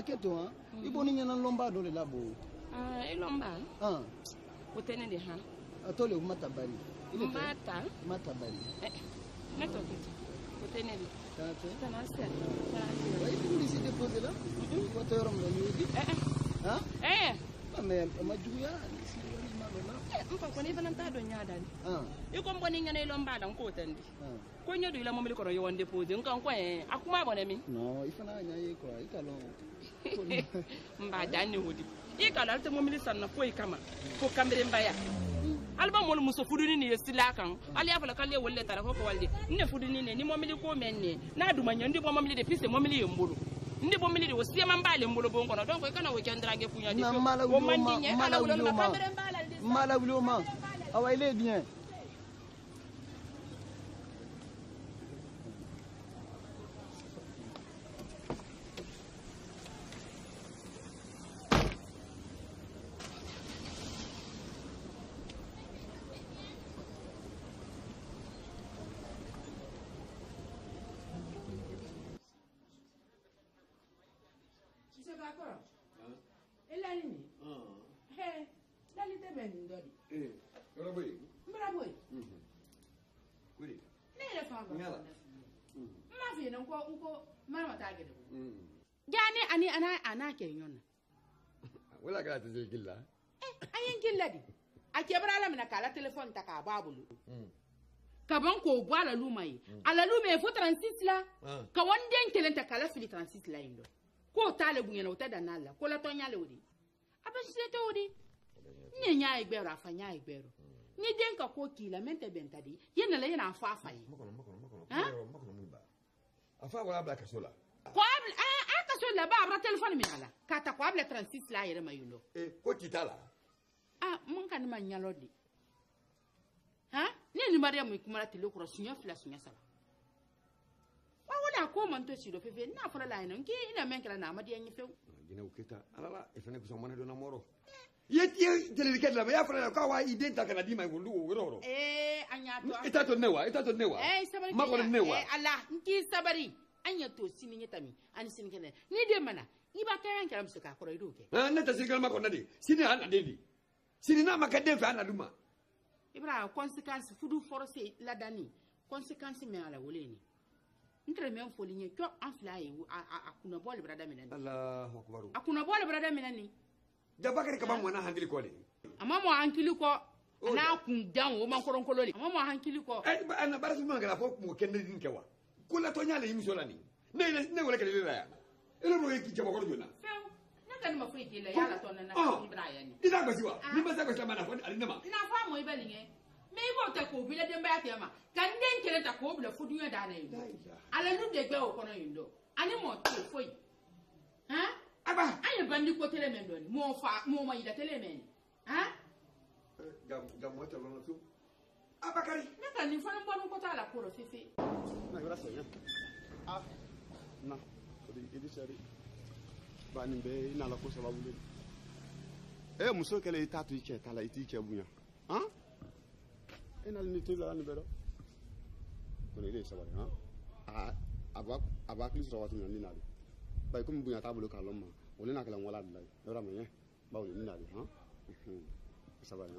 aketo ha ibo ni nyana lomba do le labo lomba utene de ha atole matabari matabari nettoke utene de tanase ouais il s'est déposé là votre homme là lui mais ma juya mpa ko ni fana ta do nyaada ni iko mboni ngane lomba dan ko tandi ko nyodo ila momili ko yo wonde pose nkan ko akuma bone mi non ifana nyaye ko ikalo mba dani hodi ikalo alta momili sanna ko ikama ko kamere mbaya alba mol muso fuduni ni yesila kan ali afala kalle wolle tara ko walde ne fuduni ne ni momili ko menne na duma nyondi bo momili de piste momili yembulu ndi bo mili de wosiema mbale mbulu bo ngono donc ikana we kendrage kunya di ko mandinye ala wulo na kamere mbala mala wulo ma awa il est bien Gani ana ke yona wala kala tizil gilla ayin gilla di ake bara mina kala telephone ta ka babulu ka ban ko bala lumai ala lume fo 36 la ka wanden kelen ta kala fili 36 la indo ko tale bunyana utada nala ko la tonya le odi abashite to odi nyenya igbero afanya igbero ni den ka ko kila mente bentadi yena la yena afa afa yi makono muba afa wala bla kasola ko kaso la ba abra telephone mi ala kata ko abla 36 la yere mayulo ko kitala mun kan ma nyalodi ni mariam kuma tele ko sunya fla sunya sala wala ko man to sido fefe na fara la ina ngi ina men kala na amadi yanyi few gina uketa alala ifane ko somane do na moro yeti tele diket la ya fara ka wa ide ta kana di mai wulu woro anya to itato newa sabari makon newa ala ngi sabari anya to sini nyetami ani sini kene ni de mana iba kayan karam suka ko ido ke na ta sigal makon nadi sini ana dedi sini na makade fa ana duma ibra consequence fudu force la dani consequence me ala woleni entre men folinye ko enflaye akuna bol brada minani Allahu akbar akuna bol brada minani jabakari ka ban wana hankili ko le amma mo hankili ko na kun dan wo man koron kololi amma mo hankili ko ana barasu man gara fo mo kende din kewa kula to nyale yimi solani ne wala kele la ya elo ro yiki jabo ko jona few na kan ma fuiti la yala to na ibrahim ida basiwa ni ma sa ko sama na fo alina ma ina fa mo ibelinge me ko ta ko bila demba ya tema kan den kele ta ko bila fudunya da na yindo ala nu de gbe o kono yindo ani mo to foi aba aye bandi ko tele men doni mo ma yida tele men jam mo tele no su abakari na kan ni fa mbonu ko ta la ko ro fefe na gracias ya na idi sari ba ni be ina la ko sababu le muso kele itatu iche tala itiche bunya ina ni tula ni bero ko ile sabari abakli so watu ni nali bay ko bunya tabulu ka lomma wala nakala wala dai dora me bawo ni nali sabari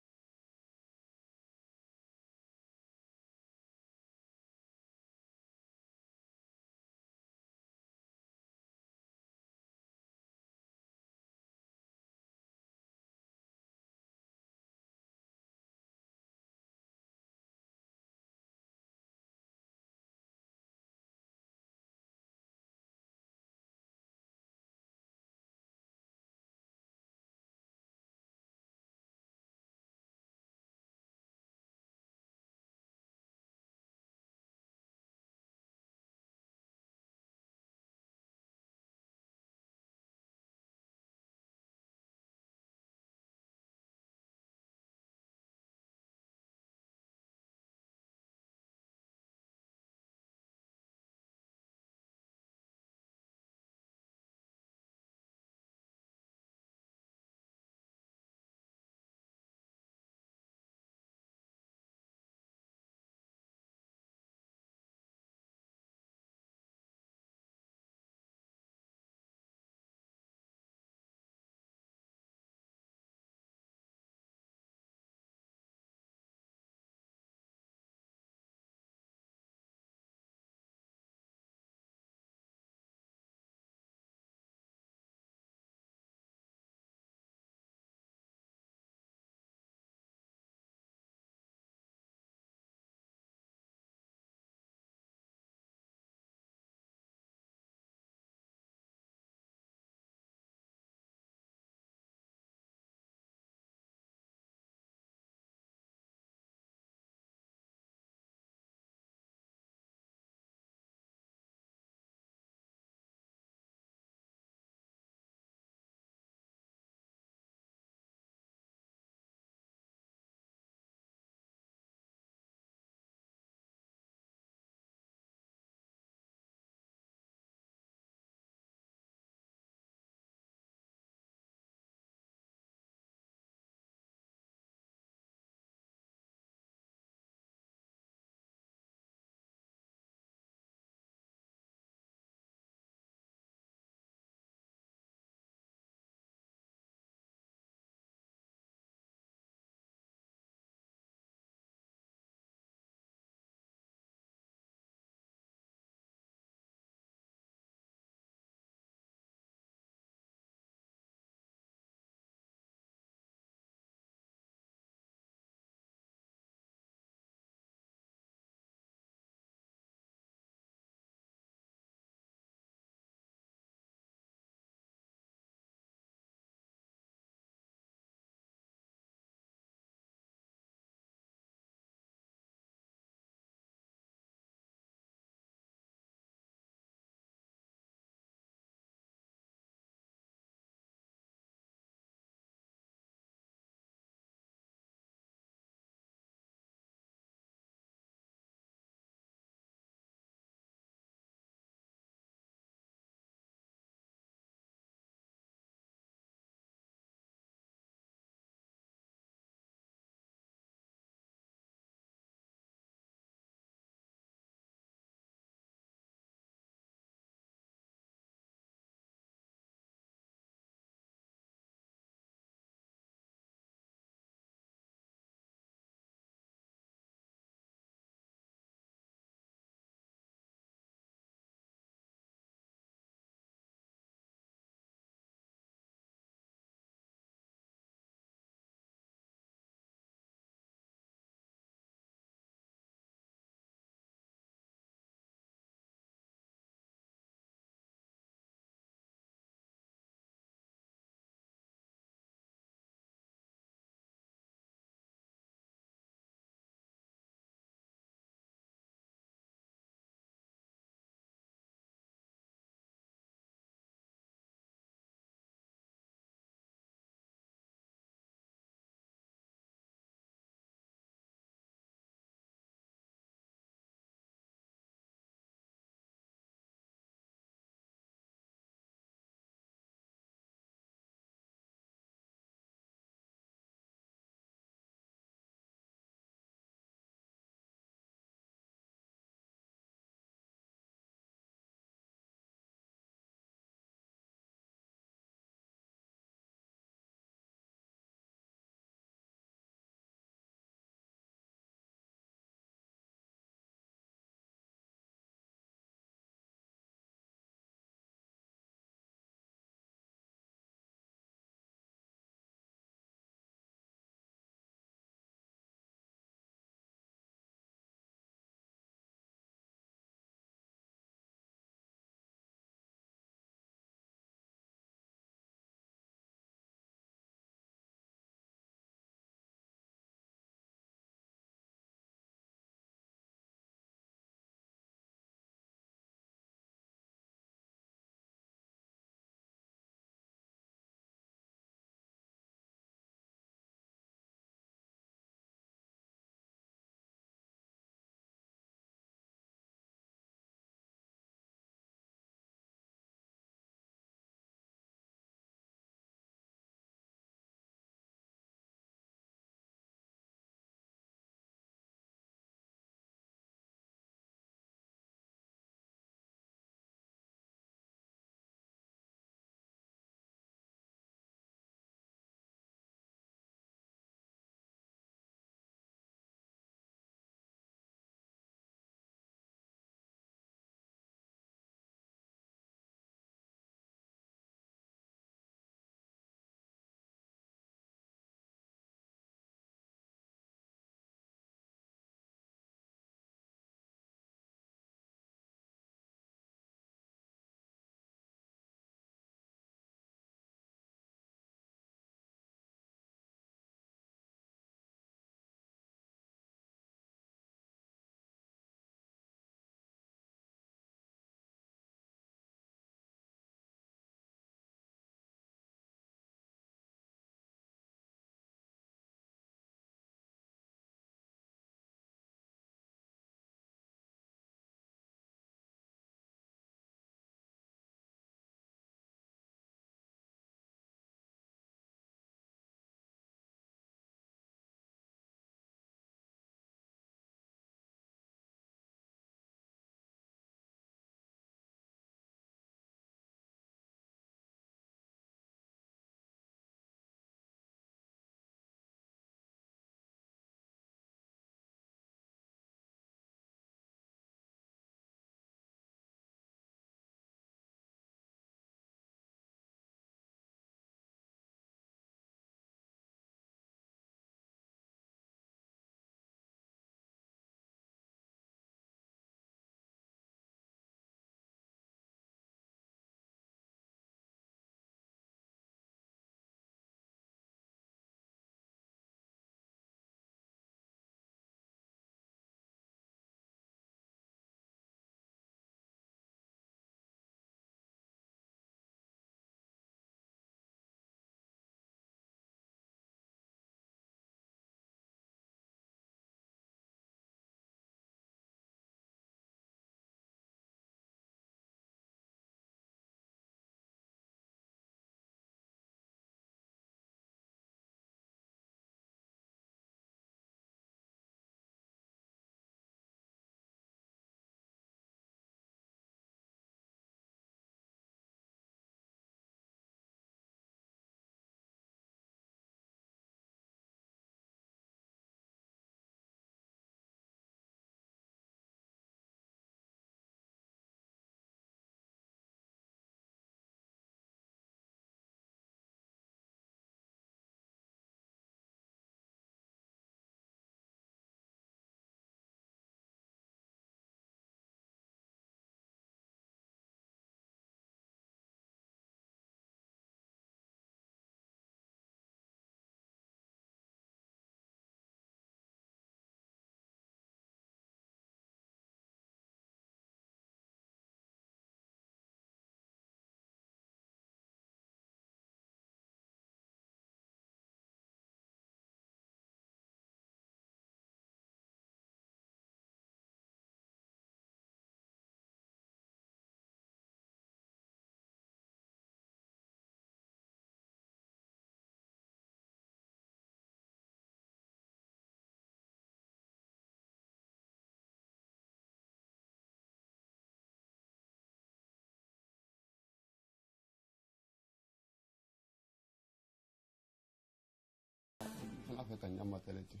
n'a fɛ ka ɲama tɛlɛ ten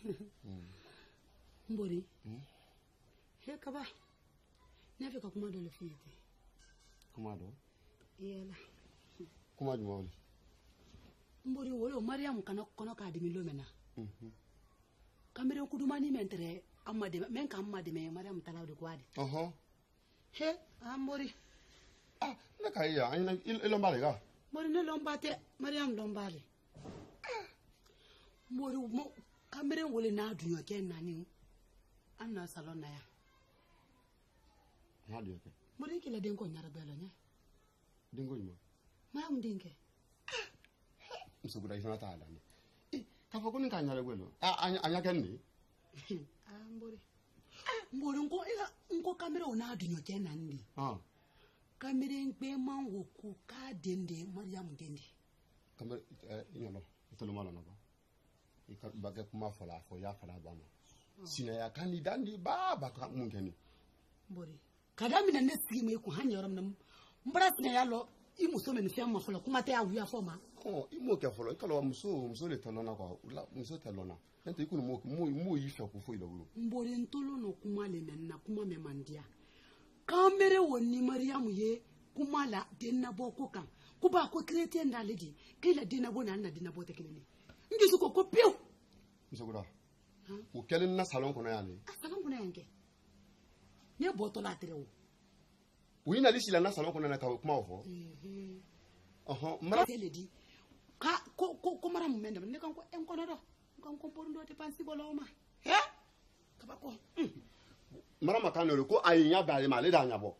Mbori he kaba n'a fɛ ka kuma dɔ le f'i ye ten kuma dɔ yala kuma jumɛn wele Mbori wolo Mariam kana kɔnɔ k'a dimi lomɛ na kamere kudumani men tere amma de men ka amma de me Mariam talaw de kwadi he Mbori ne ka iya ayina ilombale ga Mbori ne lombate Mariam lombale Mbori mo kamere wole na dunyo ke nani anna salon na ya ha dio ke Mbori kila den ko nyara belo nya dingo nyima Mariam dinke msugura isona ta adani ka fa kunin ka nyare gwelo anya kenni Mbori nko kamere ona dunyo ke nani kamere ngbe man wo ku ka dende Mariam dende kamere nyolo to malo na ba ika bage kuma fala fo ya fala ba ma sina ya kani dandi ba ka mun keni Mbori kadami na nesi me ku hanyoram nam mbara sina ya lo I muso me nfia ma folo kuma te awia fo ma imo ke folo ikalo muso le tolona kwa muso telona ente ikunu mo yi fe ku fo ilo wuro Mbori ntolo no kuma le na kuma me mandia kamere woni Mariam ye kuma la denna boko kan kuba ko krete ndaledi kila denna bona na denna bote kelele ngisu ko piu msogura o kelen na salon kono yani salon kono yanke ne boto la terewo oui na lisi la na salon kono na ka kuma ofo mara teledi ka ko mara mu mende ne kan ko en kono do kan ko porundo te pansi boloma he kaba ko mara makano ko ayinya ba le male da nya bo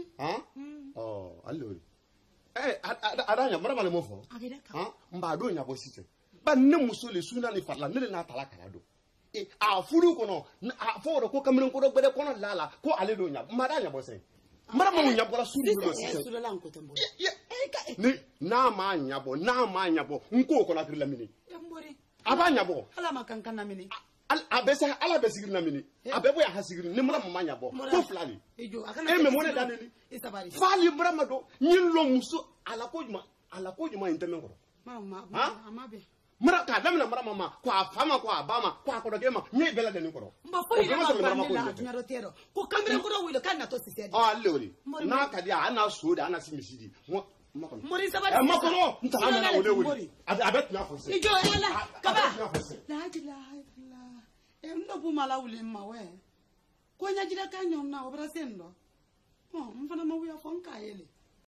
allori adanya mara male mo fo mba do nya bo site ba ne muso le suna ni farla ne na tala kala do a furu kono a fo ko kamren ko do gbede kono lala ko ale do nya mara nya bo se mara mo nya bo la suru do site ni na ma nya bo nko ko na kirla mini aba nya bo ala makankan na mini abesa ala besigiri na mini abebo ya hasigiri ni mara mo nya bo ko flali me mo ne daneli fali mara mado nyin lo muso ala ko juma inteme ko amabe mara ka damina mara mama ko afama ko abama ko akodo gema nyi bela de ni ko mba fo ina ma nyaro tero ko kambre ko do wilo kan na to sisedi lori na ka dia ana soda ana simisidi Mori sabari makono ntana na ole wuri abet na fose ijo ela kaba la endo bumala ule mawe ko nya jira kanyom na obra sendo mfana mawu ya fonka ele